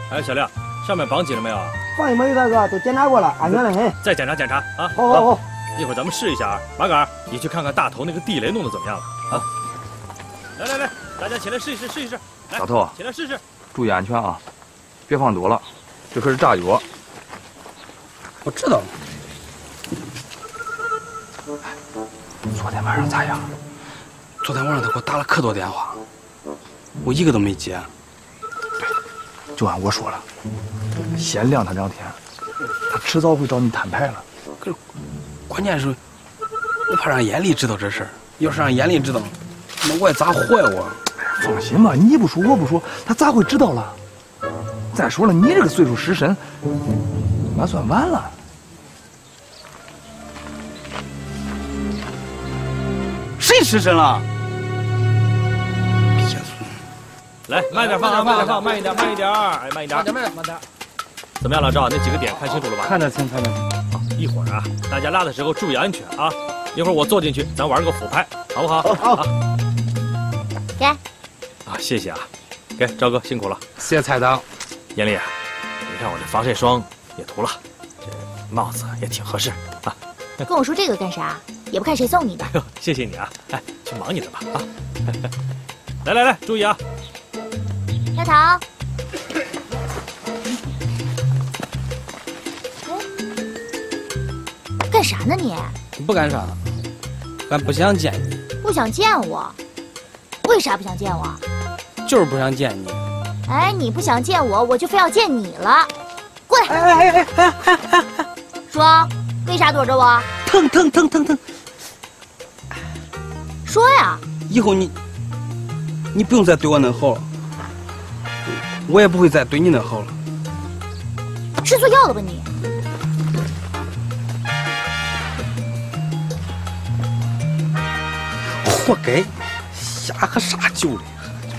哎，小亮，上面绑紧了没有啊？ 放心吧，于大哥，都检查过了，安全的很。 再检查检查啊！ 好。 一会儿咱们试一下啊。马杆，你去看看大头那个地雷弄得怎么样了啊？来，大家起来试一试。来， 大头， 起来试试， 注意安全啊，别放多了，这可是炸药。 我知道。 昨天晚上咋样？ 昨天晚上他给我打了可多电话，我一个都没接。 对，就按我说了，先晾他2天，他迟早会找你摊牌了。 可是，关键是，我怕让严丽知道这事儿。要是让严丽知道，那我也咋活呀我？ 放心吧，你不说我不说，他咋会知道了？再说了，你这个岁数失身，那算晚了。 谁失身了？ 来，慢点放啊，慢点放，慢一点，哎，慢一点。 慢点。 怎么样，老赵？那几个点看清楚了吧？ 看得清。 好，一会儿啊，大家拉的时候注意安全啊。一会儿我坐进去，咱玩个俯拍，好不好？ 好。 给。 啊，谢谢啊，给赵哥辛苦了。 谢谢蔡导。 严丽，你看我这防晒霜也涂了，这帽子也挺合适啊。 跟我说这个干啥？也不看谁送你的。 谢谢你啊，哎，去忙你的吧啊。来，注意啊。 大头。干啥呢你？ 不干啥，俺不想见你。 不想见我？为啥不想见我？ 就是不想见你。 哎，你不想见我，我就非要见你了。过来！ 哎！ 说，为啥躲着我？ 疼！ 说呀！ 以后你不用再对我那好了，我也不会再对你那好了。 吃错药了吧你？ 活该，瞎喝啥酒嘞？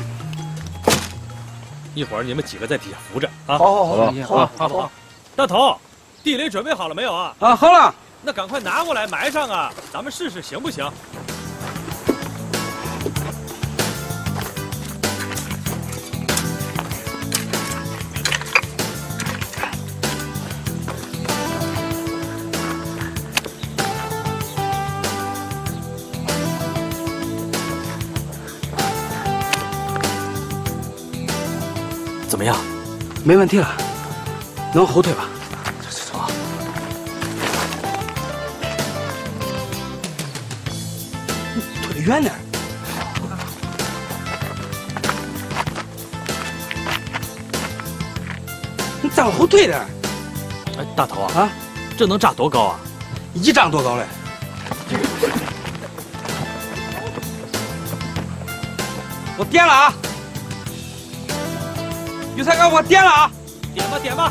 一会儿你们几个在底下扶着啊。 好。 大头，地雷准备好了没有啊？ 啊，好了。 那赶快拿过来埋上啊，咱们试试行不行？怎么样？ 没问题了，能后退吧？ 走。 退得远点。你再往后退点。 哎，大头啊，这能炸多高啊 ？1丈多高嘞？我点了啊！于才哥，我点了啊！ 点吧。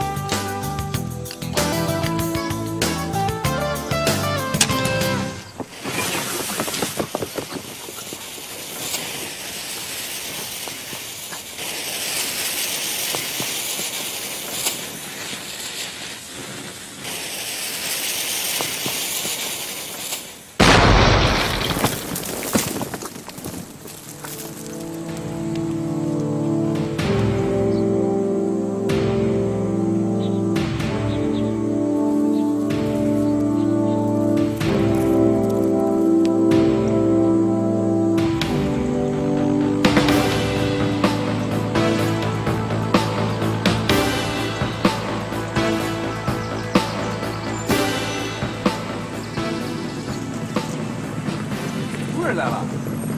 来了，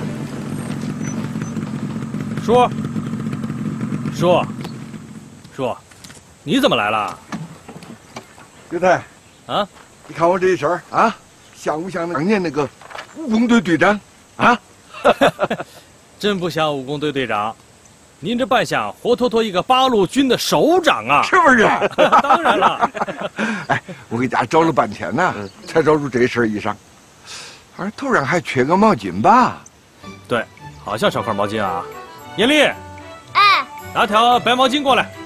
叔，你怎么来了？ 刘太， 啊， 你看我这一身啊，像不像当年那个武工队队长啊？ 真不像武工队队长，您这扮相活脱脱一个八路军的首长啊！ 是不是？ 当然了。 哎，我给家找了半天呢，才找出这身衣裳。好像头上还缺个毛巾吧？ 对，好像少块毛巾啊。严丽， 哎， 拿条白毛巾过来。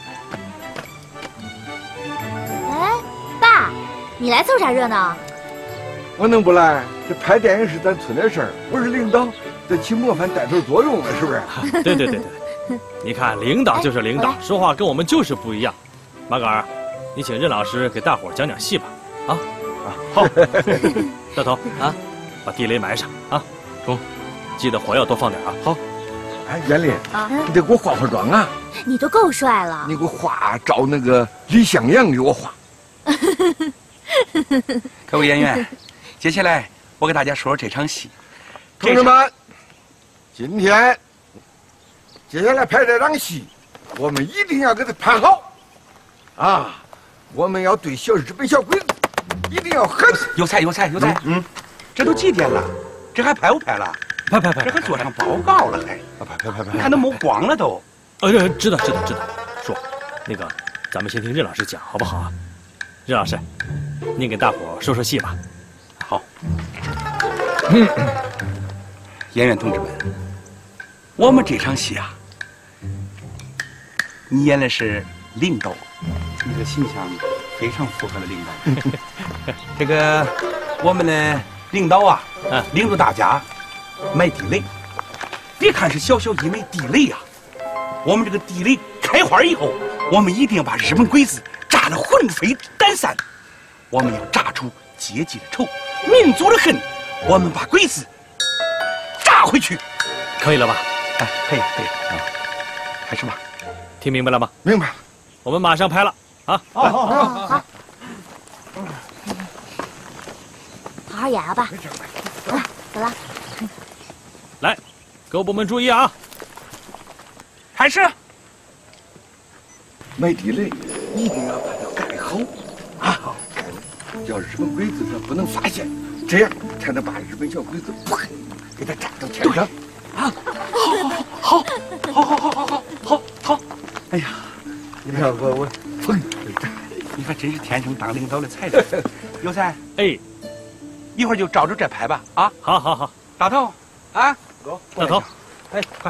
哎，爸，你来凑啥热闹？ 我能不来？这拍电影是咱村的事儿，我是领导，得起模范带头作用了，是不是？ 对。 你看，领导就是领导，说话跟我们就是不一样。马杆儿，你请任老师给大伙讲讲戏吧。啊，好。大头啊，把地雷埋上啊。中，记得火药多放点啊。好。 哎，袁林啊，你得给我化化妆啊！ 你都够帅了， 你给我化照那个李香阳给我化。 各位演员，接下来我给大家说说这场戏。 同志们，今天接下来拍这场戏，我们一定要给他拍好啊！我们要对小日本小鬼子一定要狠。 有才，这都几点了？这还拍不拍了？ 拍， 这还做上报告了还？ 拍！ 你看都没光了都。 知道。说，那个，咱们先听任老师讲好不好啊？任老师，您给大伙说说戏吧。 好。演员同志们，我们这场戏啊，你演的是领导，你这个形象非常符合了领导。这个我们的领导啊，领着大家埋地雷。别看是小一枚地雷啊，我们这个地雷开花以后，我们一定要把日本鬼子炸得魂飞胆散。我们要炸出阶级的仇，民族的恨。我们把鬼子炸回去， 可以了吧？ 哎，可以，开始吧。 听明白了吗？ 明白了。 我们马上拍了啊！ 好，好好演吧。走了。 来，各部门注意啊！ 开始。 埋地雷一定要把它盖好啊！盖了，叫日本鬼子他不能发现，这样才能把日本小鬼子砰给他炸到天上。啊！ 好！哎呀， 你看我砰！ 你还真是天生当领导的材料。有才， 哎， 一会儿就照着这拍吧。啊， 好。 大头，啊， 走，大头， 哎，快！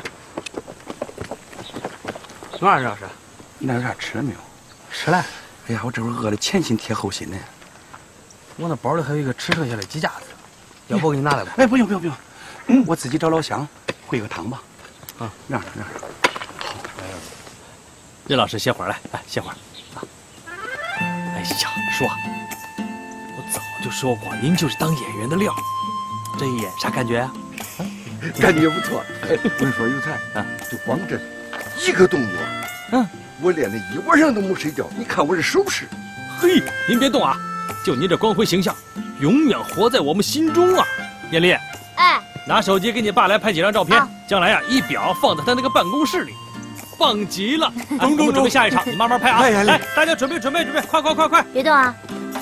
多少小时？ 你那有啥吃了没有？ 吃了。 哎呀，我这会儿饿得前心贴后心呢。 我那包里还有一个吃剩下的鸡架子，要不我给你拿来吧？ 哎，不用，我自己找老乡烩个汤吧。啊，让着。好， 任老师歇会儿来，歇会儿啊。哎呀，说，我早就说过，您就是当演员的料。这一演啥感觉啊？ 感觉不错。我跟你说，有才啊，就光这一个动作，我练了一晚上都没睡觉。你看我这手势。 嘿，您别动啊，就您这光辉形象，永远活在我们心中啊！艳丽， 哎， 拿手机给你爸来拍几张照片，将来一表放在他那个办公室里，棒极了。我们准备下一场，你慢慢拍啊！来，大家准备，快！ 别动啊！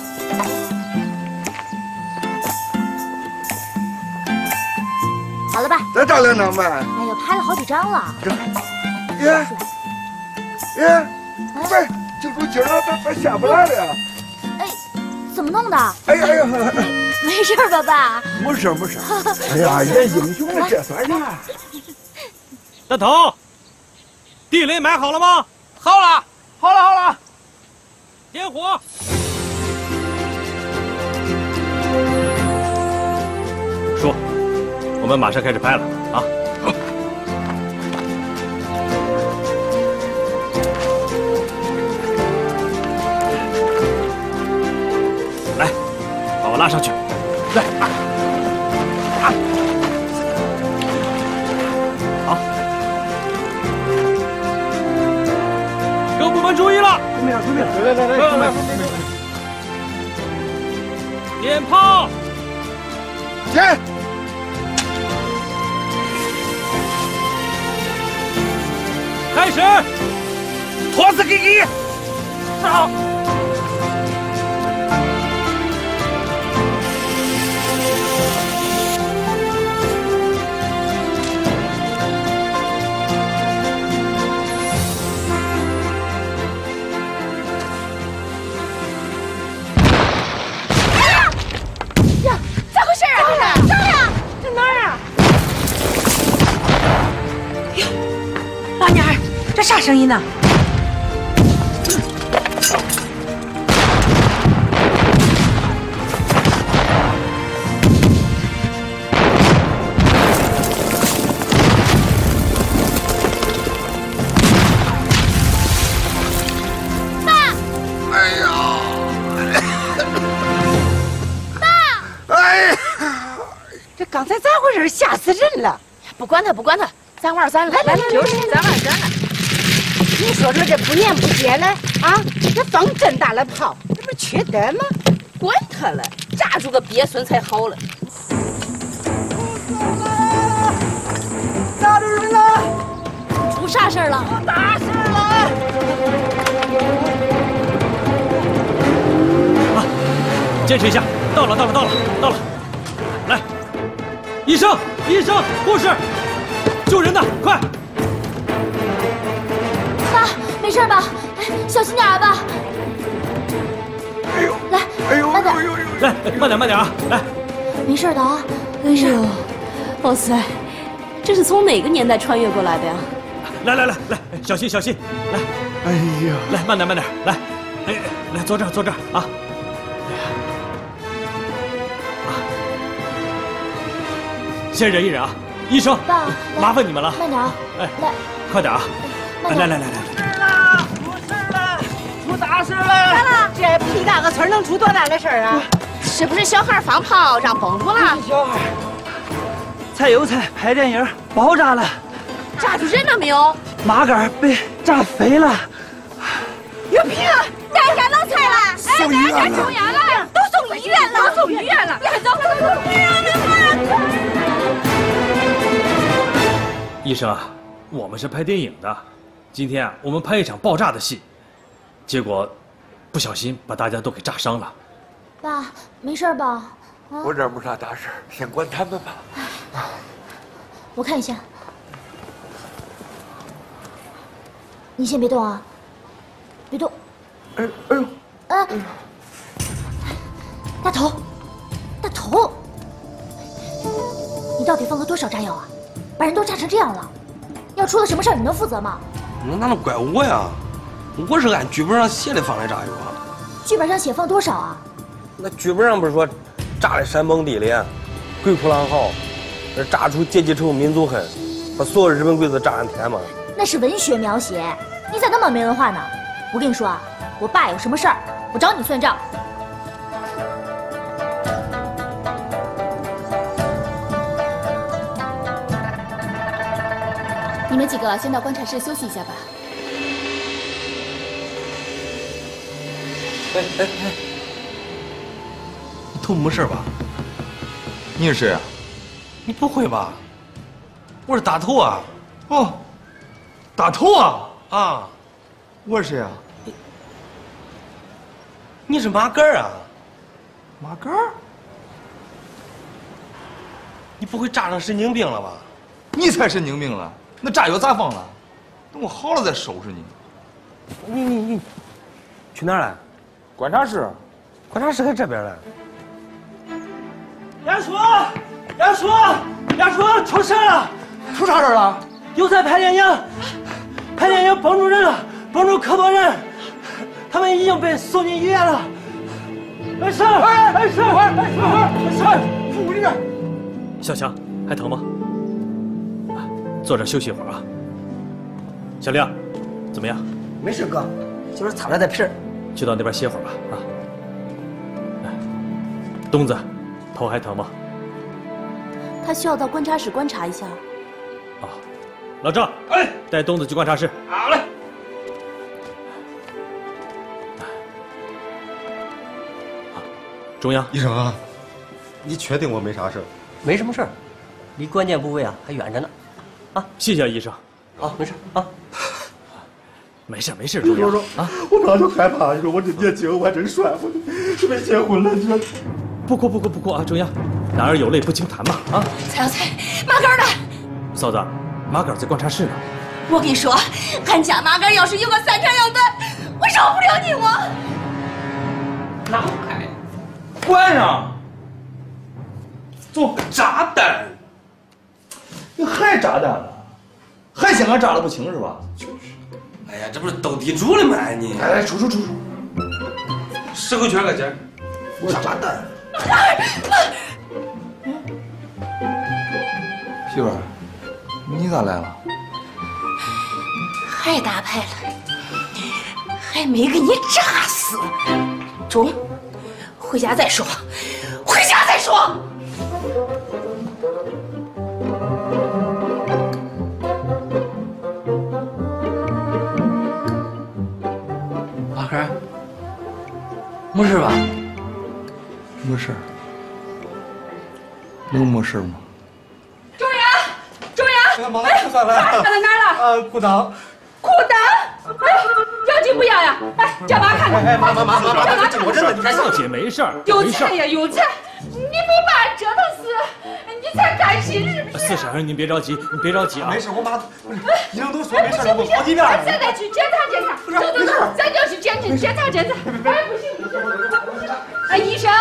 好了吧？ 再照2张呗。 哎呦，拍了好几张了。 喂，就住劲了，咋下不来了呀？ 哎，怎么弄的？ 哎呀， 没事吧，爸？ 没事。哎呀，演英雄了，这算啥？ 大头，地雷埋好了吗？ 好了， 点火。说，我们马上开始拍了啊！好。来，把我拉上去。来，好。各部门注意了！ 准备，来， 点炮！ 点！ 开始！ 托斯给你！ 好。 啥声音呢？ 是吓死人了。 不管他，不管他，咱玩咱的，来，就是咱玩咱的。 你说说这不严不戒的啊？这放这大的炮，这不是缺德吗？ 管他了，炸出个鳖孙才好了。 炸着人了！ 出啥事儿了？ 出大事了！ 啊，坚持一下，到了！来，医生，护士，救人的，快！ 爸，没事吧？哎，小心点吧。 哎呦， 来， 哎呦， 慢点， 来，慢点啊！来， 没事的啊。 哎呦，宝四，这是从哪个年代穿越过来的呀？ 来，小心，来， 哎呀， 来，慢点，来，哎，来，坐这儿啊！先忍一忍啊，医生， 爸， 麻烦你们了， 慢点啊！ 哎， 来， 快点啊！来， 出大事了！ 这屁大个村能出多大的事儿啊？ 是不是小孩放炮让崩住了？ 小孩，蔡有才拍电影爆炸了， 炸出人了没有？ 马杆被炸飞了。 有病！ 咱家能菜了， 送医院了， 住院了，都送医院了，快走！ 医生啊，我们是拍电影的，今天啊，我们拍一场爆炸的戏，结果不小心把大家都给炸伤了。 爸，没事吧？啊， 我这没啥大事，先管他们吧。 我看一下。你先别动啊，别动。 哎呦， 大头，你到底放了多少炸药啊？把人都炸成这样了，要出了什么事儿，你能负责吗？ 那哪能怪我呀？我是按剧本上写的放的炸药啊。 剧本上写放多少啊？ 那剧本上不是说炸的山崩地裂，鬼哭狼嚎，炸出阶级仇、民族恨，把所有日本鬼子炸上天吗？ 那是文学描写，你咋那么没文化呢？我跟你说啊，我爸有什么事儿，我找你算账。 你们几个先到观察室休息一下吧。 哎，你头没事吧？你是谁啊？ 你不会吧？我是大头啊！ 哦，大头啊！ 啊， 我是谁啊？ 你是马杆啊？ 马杆儿？ 你不会炸成神经病了吧？ 你才神经病了！那炸药咋放了？等我好了再收拾你。 你去哪儿了？ 观察室。 观察室在这边了。 杨叔，出事了！ 出啥事了？ 又在拍电影崩住人了，崩住可多人，他们已经被送进医院了。没事， 屋里面。 小强，还疼吗？坐这休息一会儿啊。小亮，怎么样？ 没事哥，就是擦了点皮儿。 去到那边歇会儿吧。啊。东子，头还疼吗？ 他需要到观察室观察一下。 啊，老赵，哎，带东子去观察室。 好嘞。 中央医生啊，你确定我没啥事？ 没什么事儿，离关键部位啊还远着呢。啊， 谢谢医生。 好，没事啊。 没事，中央啊。 我哪就害怕？你说我这年轻，我还真帅乎，是没结婚了这。 不哭啊，中央，男儿有泪不轻弹嘛啊！ 蔡有才，马杆呢？ 嫂子，马杆在观察室呢。 我跟你说，俺家马杆要是有个3长样的，我饶不了你我。 拿开，关上。做炸弹， 你还炸弹了？还嫌俺炸的不轻是吧？ 哎呀，这不是斗地主了吗？你哎，出 10个圈个钱， 我炸弹。媳妇儿，你咋来了？ 还打牌了，还没给你炸死。中，回家再说，回家再说。 凯，没事吧？没事。能没事吗？ 周阳， 妈，吃饭了。 放在哪儿了？ 裤裆。 裤裆？哎，要紧不要呀？哎，叫妈看看。 哎，妈，我认了，你少姐没事儿， 有菜呀，有菜。你没把俺折腾死，你才甘心是不是？ 四婶，您别着急，你别着急啊。 没事，我妈医生都说没事了，我好几遍了。 咱再去检查。走，咱就去检查。哎，不行。哎，医生。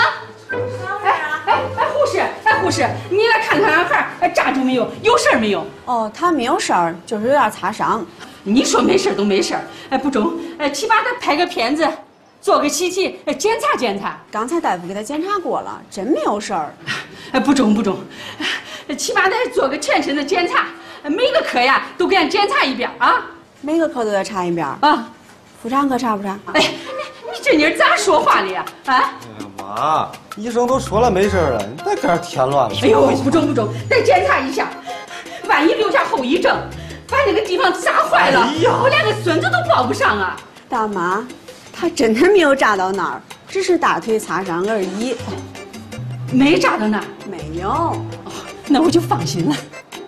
护士，你来看看俺孩扎住没有？有事儿没有？ 哦，他没有事儿，就是有点擦伤。 你说没事儿都没事儿，哎，不中，去把他拍个片子，做个CT，检查。 刚才大夫给他检查过了，真没有事儿。 哎，不中，起码得做个全身的检查，每个科呀都给俺检查一遍啊。 每个科都得查一遍啊？ 妇产科查不查？ 哎，你这妮儿咋说话的呀？啊？ 妈，医生都说了没事了，你再搁这添乱了。 哎呦，不中，得检查一下，万一留下后遗症，把那个地方扎坏了，我连个孙子都抱不上啊！ 大妈，他真的没有扎到那儿，只是大腿擦伤而已。 没扎到那儿？ 没有。 哦，那我就放心了。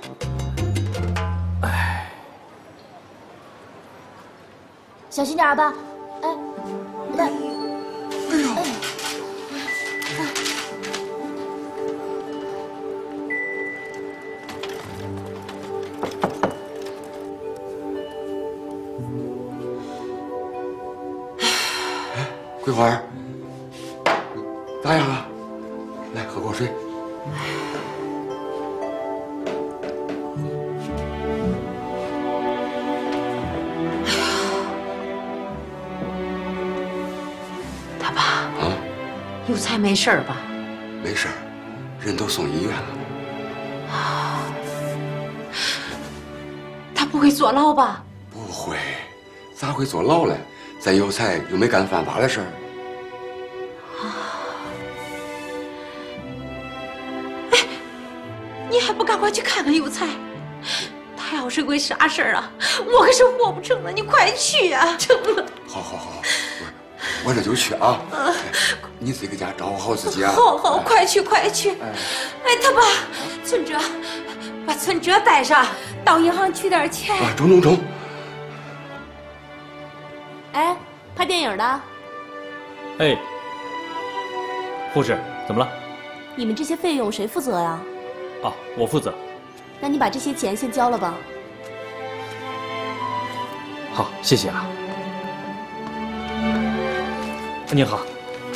哎， 小心点吧。哎，来。哎呦。 桂花儿，咋样了？来，喝口水。 大爸。 啊？ 有才没事吧？ 没事儿，人都送医院了。 啊。他不会坐牢吧？ 不会，咋会坐牢嘞？咱有才又没干犯法的事儿。 哎，你还不赶快去看看有才？他要是为啥事儿啊，我可是活不成了。你快去啊！成了。 好，我这就去啊。你自己搁家照顾好自己啊。 好，快去！哎，他爸，存折，把存折带上，到银行取点钱。 中。 哎，拍电影的。 哎，护士，怎么了？ 你们这些费用谁负责呀？ 啊，我负责。 那你把这些钱先交了吧。 好，谢谢啊。您好。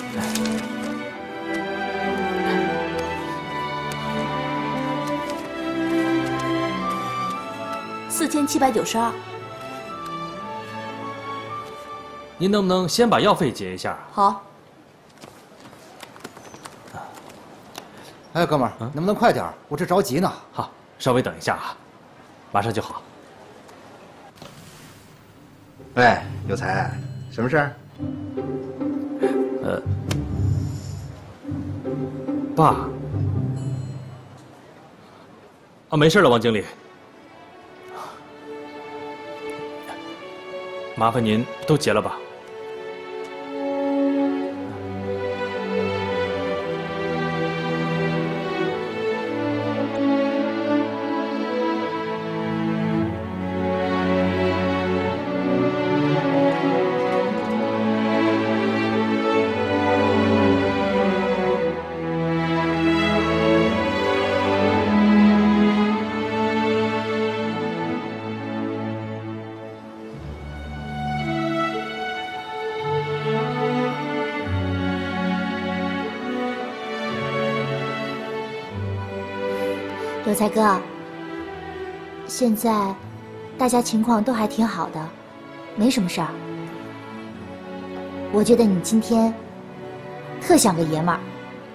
4792。 您能不能先把药费结一下？ 好。 哎，哥们儿，能不能快点？我这着急呢。 好，稍微等一下啊，马上就好。 喂，有才，什么事儿？ 爸。啊，没事了，王经理。麻烦您都结了吧。 有才哥，现在大家情况都还挺好的，没什么事儿。我觉得你今天特像个爷们儿。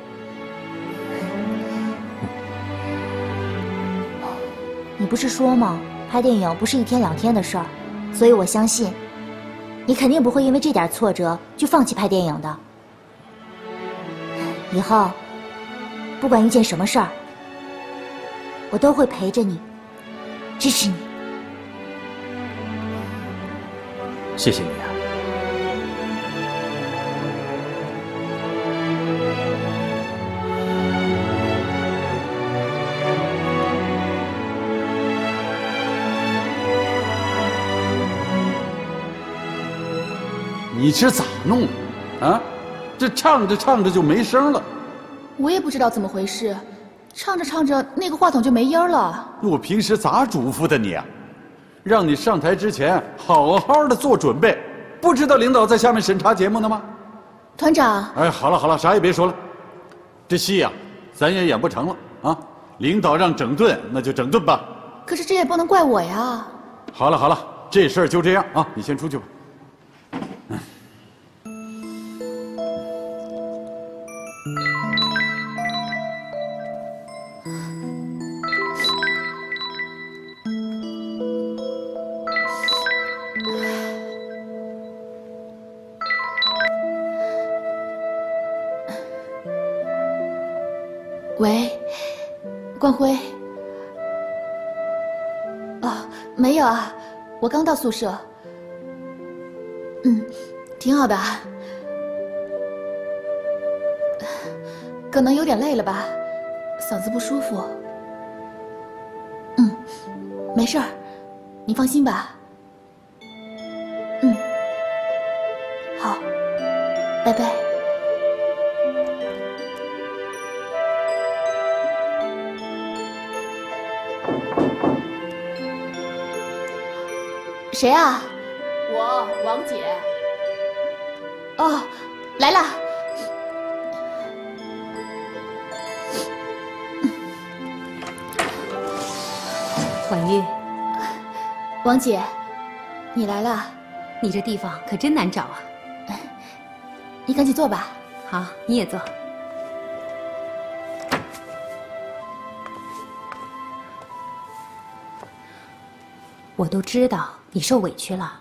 你不是说吗？拍电影不是1天2天的事儿，所以我相信你肯定不会因为这点挫折就放弃拍电影的。以后不管遇见什么事儿，我都会陪着你，支持你。 谢谢你啊。 你这咋弄啊？这唱着唱着就没声了。 我也不知道怎么回事，唱着唱着那个话筒就没音了。 我平时咋嘱咐的你啊？让你上台之前好好的做准备。不知道领导在下面审查节目呢吗？ 团长。 哎，好了好了，啥也别说了。这戏呀，咱也演不成了啊！领导让整顿，那就整顿吧。 可是这也不能怪我呀。 好了好了，这事儿就这样啊，你先出去吧。 喂，冠辉。哦，没有啊，我刚到宿舍。挺好的。可能有点累了吧，嗓子不舒服。没事儿，你放心吧。好，拜拜。谁啊？ 我王姐。 哦，来了。 婉玉， 王姐，你来了。 你这地方可真难找啊。 你赶紧坐吧。 好，你也坐。我都知道你受委屈了，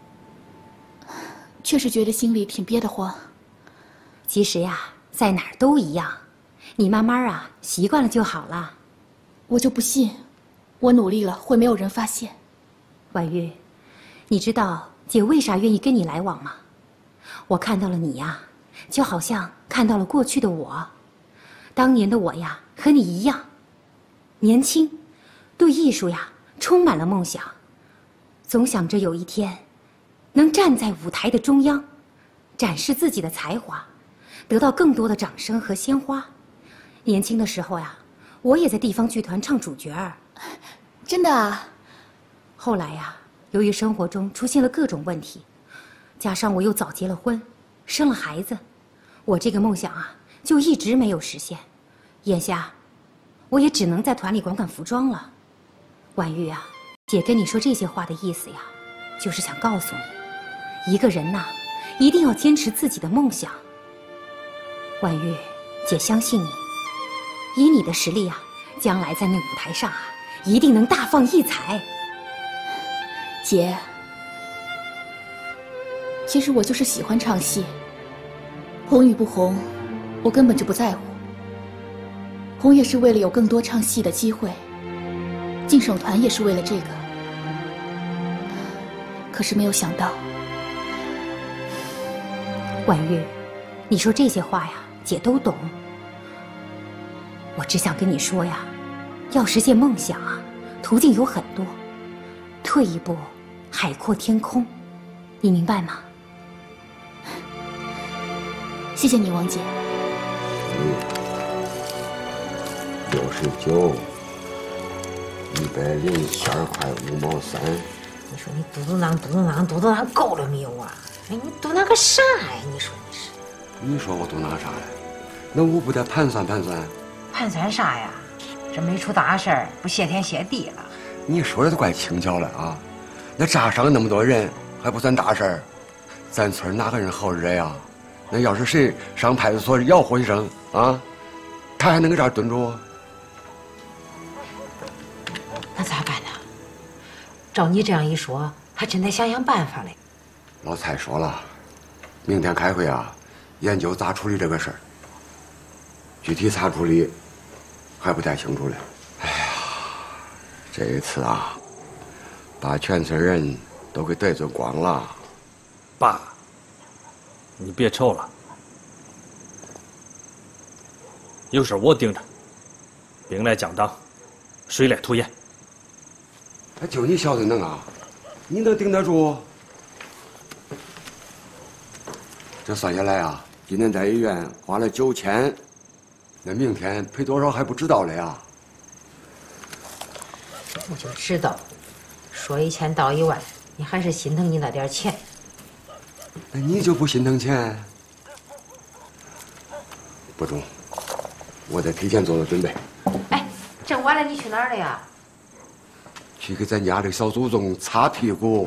确实觉得心里挺憋得慌。 其实呀，在哪儿都一样，你慢慢啊习惯了就好了。 我就不信，我努力了会没有人发现。 婉玉，你知道姐为啥愿意跟你来往吗？我看到了你呀，就好像看到了过去的我。当年的我呀，和你一样，年轻，对艺术呀充满了梦想。总想着有一天，能站在舞台的中央，展示自己的才华，得到更多的掌声和鲜花。年轻的时候呀，我也在地方剧团唱主角儿。 真的啊？ 后来呀，由于生活中出现了各种问题，加上我又早结了婚，生了孩子，我这个梦想啊就一直没有实现。眼下，我也只能在团里管管服装了。婉玉啊，姐跟你说这些话的意思呀，就是想告诉你，一个人呐，一定要坚持自己的梦想。婉玉，姐相信你，以你的实力啊，将来在那舞台上啊，一定能大放异彩。 姐，其实我就是喜欢唱戏，红与不红，我根本就不在乎。红也是为了有更多唱戏的机会，进省团也是为了这个。可是没有想到， 婉玉，你说这些话呀，姐都懂。我只想跟你说呀，要实现梦想啊，途径有很多，退一步，海阔天空，你明白吗？ 谢谢你，王姐。 69，102.5块5毛3。 你说你嘟嘟囔够了没有啊？哎，你嘟囔个啥呀？你说你是？ 你说我嘟囔啥呀？那我不得盘算盘算？ 盘算啥呀？这没出大事儿，不谢天谢地了。 你说的都怪轻巧了啊！那炸伤那么多人，还不算大事儿？咱村哪个人好惹呀？那要是谁上派出所吆喝一声啊，他还能搁这儿蹲着？ 那咋办呢？照你这样一说，还真得想想办法嘞。 老蔡说了，明天开会啊，研究咋处理这个事儿。具体咋处理，还不太清楚嘞。哎呀，这一次啊，把全村人都给得罪光了。 爸，你别愁了，有事我盯着，兵来将挡，水来土掩。 就你小子能啊？你能顶得住？ 这算下来啊，今天在医院花了9000，那明天赔多少还不知道了呀。 我就知道，说1000道1万，你还是心疼你那点钱。 那你就不心疼钱？不中，我得提前做做准备。 哎，这晚了你去哪儿了呀？ 去给咱家这小祖宗擦屁股。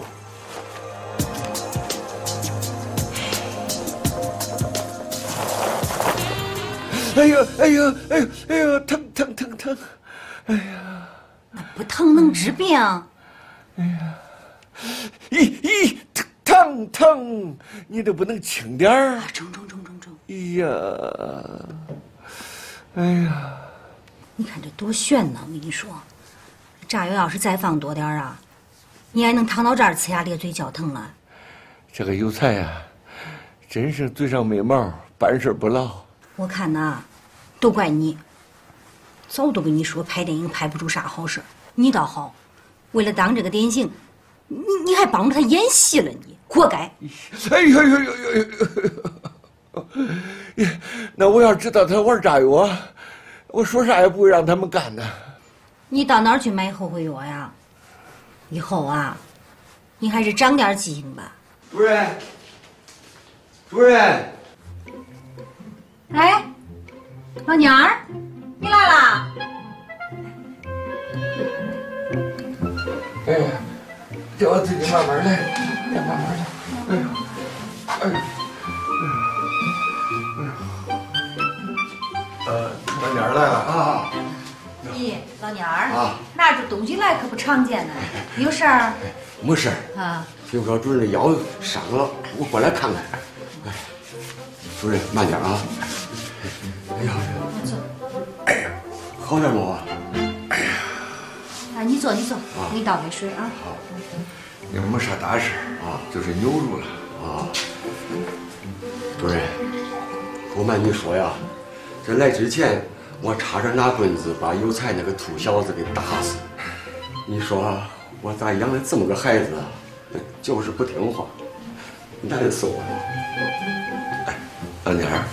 哎呦哎呦哎呦哎呦，疼疼疼疼！哎呀， 那不疼能治病？ 哎呀，咦，疼疼，你都不能轻点儿？ 重。 哎呀，哎呀， 你看这多悬呢！我跟你说，炸药要是再放多点儿啊，你还能躺到这儿呲牙咧嘴叫疼了。 这个有才呀，真是嘴上没毛，办事不牢。 我看呐，都怪你，早都跟你说拍电影拍不出啥好事，你倒好，为了当这个典型，你还帮着他演戏了，你活该！ 哎呦呦呦呦呦！那我要知道他玩炸药，我说啥也不会让他们干的。 你到哪儿去买后悔药呀？以后啊，你还是长点记性吧。 主任，主任。 哎，老娘儿，你来啦！ 哎呀，叫我自己慢慢来，慢慢来。哎呦，哎呦，老娘儿来了啊！ 咦，老娘儿，拿出东西来可不常见呢。有事儿？ 没事啊。 听说主任的腰伤了，我过来看看。哎，主任慢点啊！哎呀，哎呀，好点没？哎呀， 啊，你坐，我给你倒杯水啊。 好，也没啥大事啊，就是扭住了啊。 主任，不瞒你说呀，这来之前我差点拿棍子把有才那个兔小子给打死。你说我咋养了这么个孩子，就是不听话，难受啊！ 哎，老娘儿，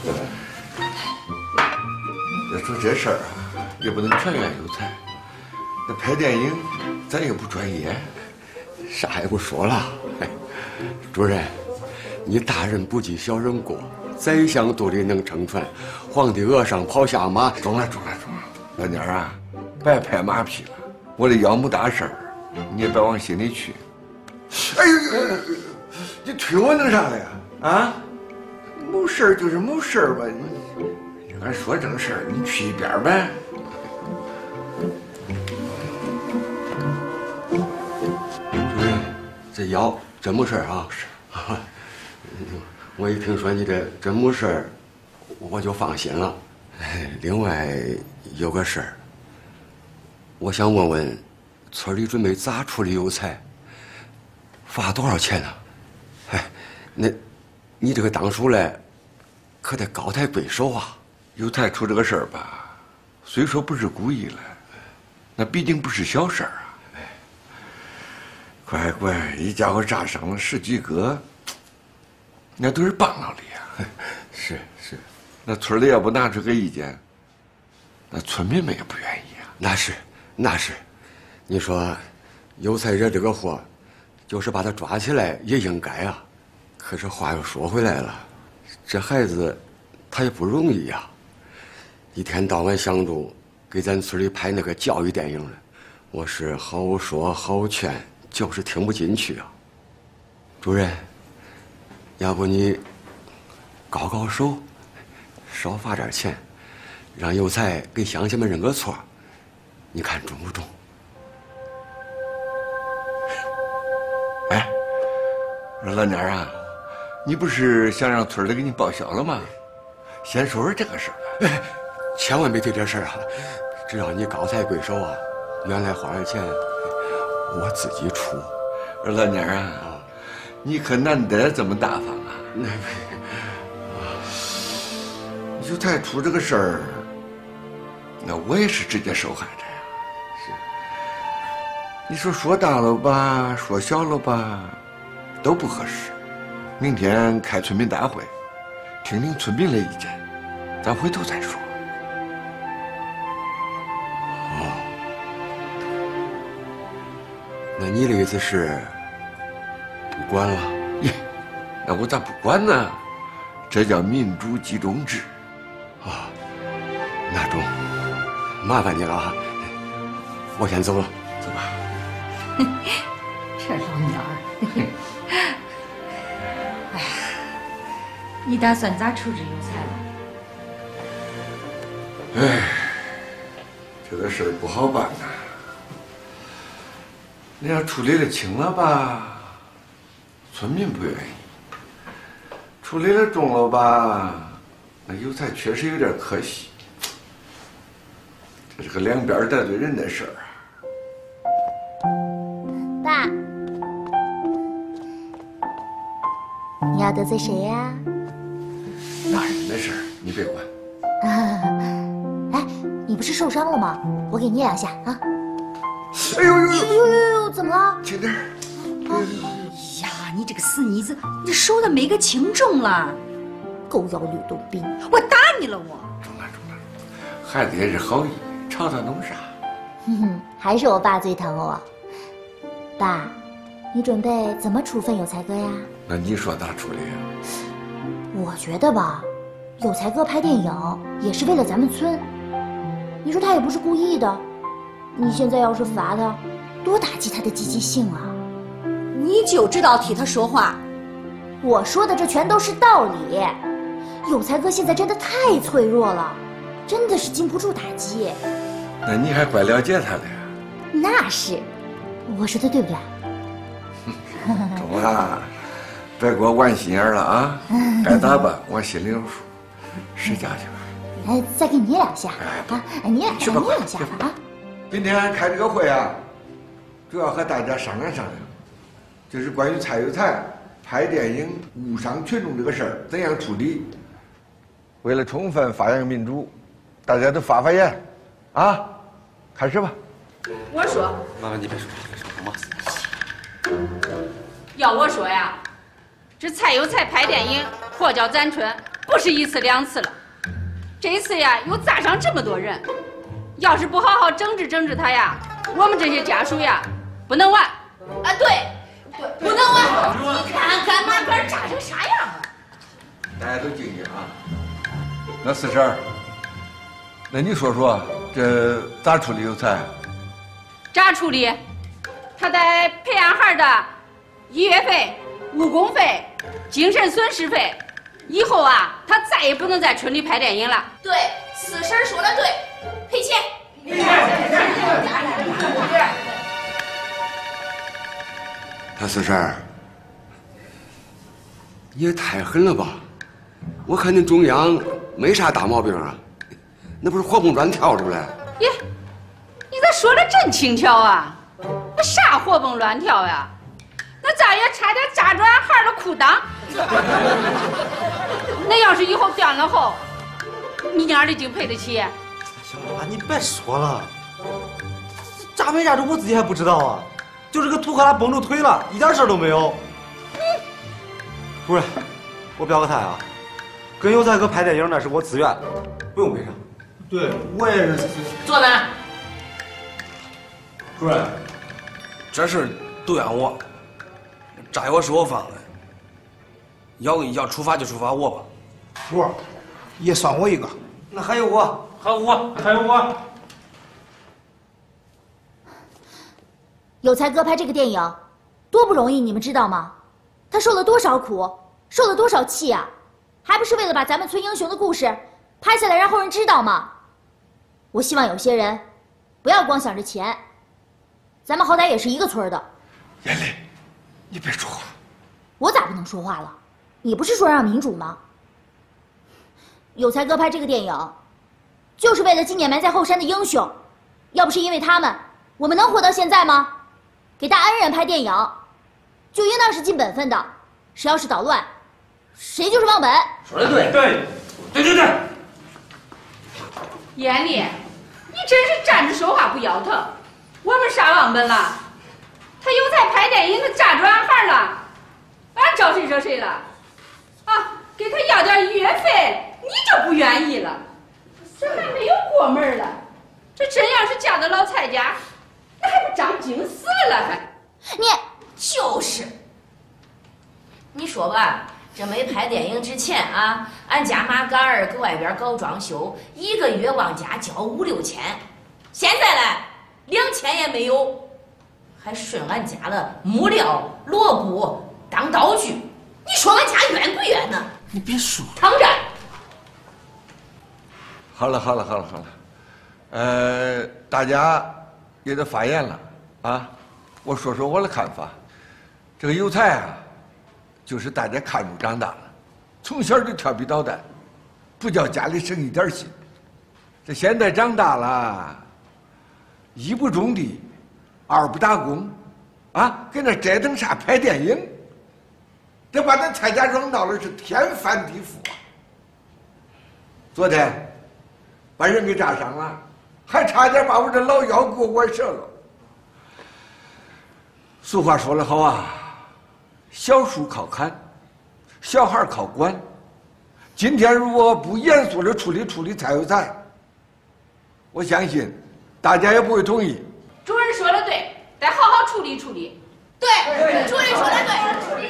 要说这事儿啊，也不能全怨有才。那拍电影，咱也不专业， 啥也不说了。哎，主任，你大人不计小人过，宰相肚里能撑船，皇帝额上跑下马。 中了，老娘啊，别拍马屁了。我的腰没大事儿，你也别往心里去。哎呦，你推我弄啥了呀？啊，没事儿就是没事儿吧。你俺说正事儿，你去一边呗。 主任，这腰真没事儿啊？是。我一听说你这真没事儿，我就放心了。另外有个事儿，我想问问，村里准备咋处理有才？罚多少钱呢？哎，那，你这个当属嘞，可得高抬贵手啊！ 有才出这个事儿吧，虽说不是故意了，那毕竟不是小事儿啊。乖，一家伙炸伤了10几个，那都是帮老的呀。 是， 那村里要不拿出个意见，那村民们也不愿意啊。 那是，你说，有才惹这个祸，就是把他抓起来也应该啊。可是话又说回来了，这孩子他也不容易呀，一天到晚想着给咱村里拍那个教育电影呢，我是好说好劝，就是听不进去啊。主任，要不你高手，少罚点钱，让有才给乡亲们认个错，你看中不中？ 哎，老娘啊，你不是想让村里给你报销了吗？先说说这个事儿。 哎，千万别提这事儿啊！只要你高抬贵手啊，原来花的钱我自己出。 老娘啊，你可难得这么大方啊！有才出这个事儿，那我也是直接受害者呀。你说大了吧，说小了吧，都不合适。明天开村民大会， 听听村民的意见，咱回头再说。哦，那你的意思是不管了？那我咋不管呢？这叫民主集中制。啊，那中，麻烦你了啊！我先走了，走吧。 这老鸟儿，哎呀，你打算咋处置油菜了？ 哎，这个事儿不好办呐。你要处理的轻了吧，村民不愿意；处理的重了吧，那油菜确实有点可惜。这是个两边得罪人的事儿啊。 爸，你要得罪谁呀？ 大人的事儿你别管。 哎，你不是受伤了吗？我给捏两下啊。 哎呦呦呦！怎么了？ 轻点。 哎呀，你这个死妮子，你手咋没个轻重了？ 狗咬吕洞宾！ 我打你了我！ 中了。孩子也是好意，吵他弄啥？ 哼哼，还是我爸最疼我。爸，你准备怎么处分有才哥呀？ 那你说咋处理啊？ 我觉得吧，有才哥拍电影也是为了咱们村。你说他也不是故意的，你现在要是罚他，多打击他的积极性啊！ 你就知道替他说话。 我说的这全都是道理。有才哥现在真的太脆弱了，真的是经不住打击。 那你还怪了解他的呀？ 那是，我说的对不对？ 中了，别给我玩心眼了啊！该咋办，我心里有数。使劲去吧。 再给你捏两下啊！捏两下啊！ 今天开这个会啊，主要和大家商量商量，就是关于蔡有才拍电影误伤群众这个事儿怎样处理。为了充分发扬民主，大家都发发言，啊，开始吧。 我说， 妈妈你别说，好吗？ 要我说呀，这蔡有才拍电影破交咱村不是一次两次了，这次呀又砸伤这么多人，要是不好好整治整治他呀，我们这些家属呀不能玩。啊，对，不能玩。你看看马杆炸成啥样了？ 大家都静静啊。那42，那你说说这咋处理有才？ 咋处理？他得培养孩的医药费、误工费、精神损失费。以后啊，他再也不能在村里拍电影了。 对，四婶说的对，赔钱。 他42，你也太狠了吧！我看你中央没啥大毛病啊，那不是活蹦乱跳出来？ 耶，你咋说的真轻巧啊？那啥活蹦乱跳呀？那咱也差点扎转孩的裤裆。那要是以后断了后，你娘的就赔得起？ 小妈，你别说了，扎没扎着我自己还不知道啊，就这个图克拉绷住腿了，一点事儿都没有。不是，我表个态啊，跟有才哥拍电影那是我自愿，不用赔偿。 对，我也是。 坐那。 主任，这事儿都怨我，炸药是我放的，要处罚就处罚我吧。 不，也算我一个。 那还有我， 还有我。 有才哥拍这个电影，多不容易，你们知道吗？他受了多少苦，受了多少气啊！还不是为了把咱们村英雄的故事拍下来，让后人知道吗？我希望有些人不要光想着钱，咱们好歹也是一个村的。 艳丽，你别说话。 我咋不能说话了？你不是说让民主吗？有才哥拍这个电影，就是为了纪念埋在后山的英雄。要不是因为他们，我们能活到现在吗？给大恩人拍电影，就应当是尽本分的。谁要是捣乱，谁就是忘本。 说的对。 艳丽，你真是站着说话不腰疼。我们啥忘本了？他有才拍电影，他炸转行了，俺招谁惹谁了？啊， 给他要点医院费，你就不愿意了。这还没有过门了，这真要是嫁到老蔡家，那还不长精死了还？ 你就是，你说吧，这没拍电影之前啊，俺家妈干儿搁外边搞装修，一个月往家交5、6千，现在嘞2000也没有，还顺俺家的木料、锣鼓当道具，你说俺家冤不冤呢？ 你别说， 躺着。 好了，大家也都发言了啊，我说说我的看法。这个有才啊，就是大家看着长大了，从小就调皮捣蛋，不叫家里省一点心。这现在长大了，一不种地，二不打工，啊，跟那折腾啥拍电影，这把咱蔡家庄闹的是天翻地覆啊！昨天把人给炸伤了，还差点把我这老腰给我剜折了。俗话说得好啊，小树靠砍，小孩靠管。今天如果不严肃的处理蔡有才，我相信大家也不会同意。 主任说的对，得好好处理处理。 对，主任说的对。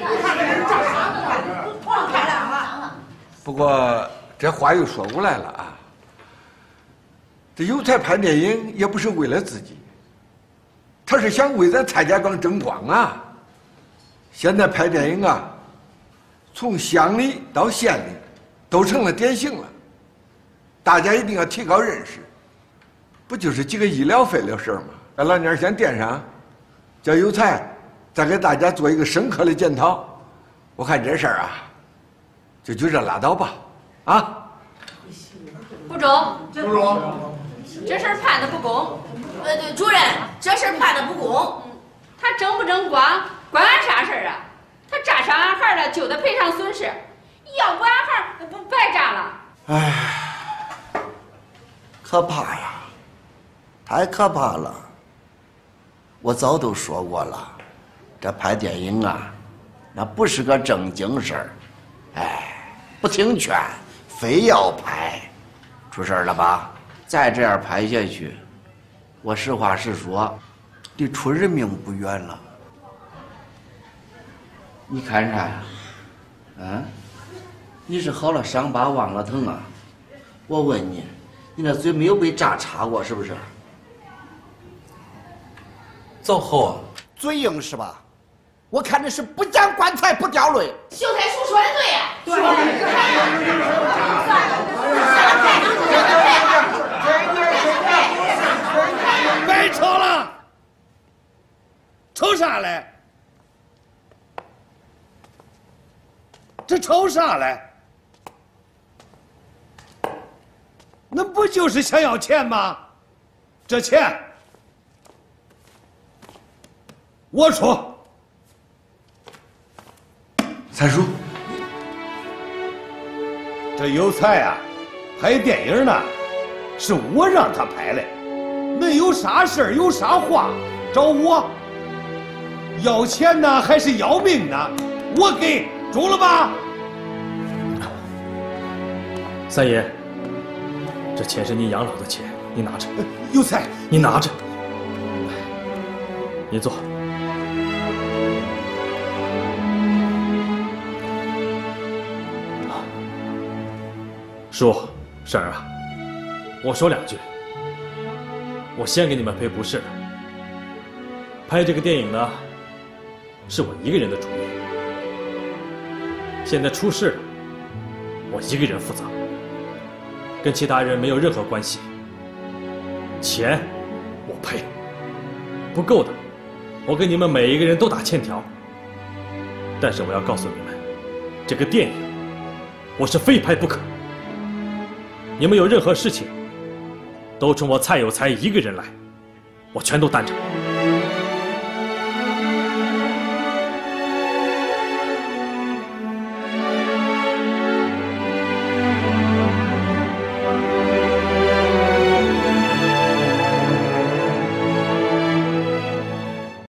不过这话又说过来了啊，这有才拍电影也不是为了自己，他是想为咱蔡家庄争光啊。现在拍电影啊，从乡里到县里都成了典型了，大家一定要提高认识。不就是几个医疗费的事儿吗？把老娘先垫上，叫有才再给大家做一个深刻的检讨。我看这事儿啊，就这拉倒吧，啊。 不中，这事儿判的不公。 对，主任，这事儿判的不公。 他争不争光，关俺啥事儿啊？他炸伤俺孩了，就得赔偿损失，要不俺孩不白炸了。 唉，可怕呀，太可怕了。我早都说过了，这拍电影啊，那不是个正经事儿。哎，不听劝，非要拍，出事儿了吧？再这样拍下去，我实话实说，离出人命不远了。你看啥呀？啊？你是好了伤疤忘了疼啊？我问你，你那嘴没有被炸插过是不是？ 走后啊， 嘴硬是吧？我看这是不见棺材不掉泪。 秀才叔说的对呀。 别吵了，吵啥嘞？这吵啥嘞？那不就是想要钱吗？这钱我出。 三叔， 这有才啊，拍电影呢，是我让他拍的，恁有啥事儿有啥话找我。要钱呢还是要命呢？我给，中了吧？ 三爷，这钱是你养老的钱，你拿着。 有才， 你拿着。你坐。叔婶儿啊，我说两句。我先给你们赔不是的。拍这个电影呢，是我一个人的主意。现在出事了，我一个人负责，跟其他人没有任何关系。钱我赔，不够的，我给你们每一个人都打欠条。但是我要告诉你们，这个电影我是非拍不可。你们有任何事情，都冲我蔡有才一个人来，我全都担着。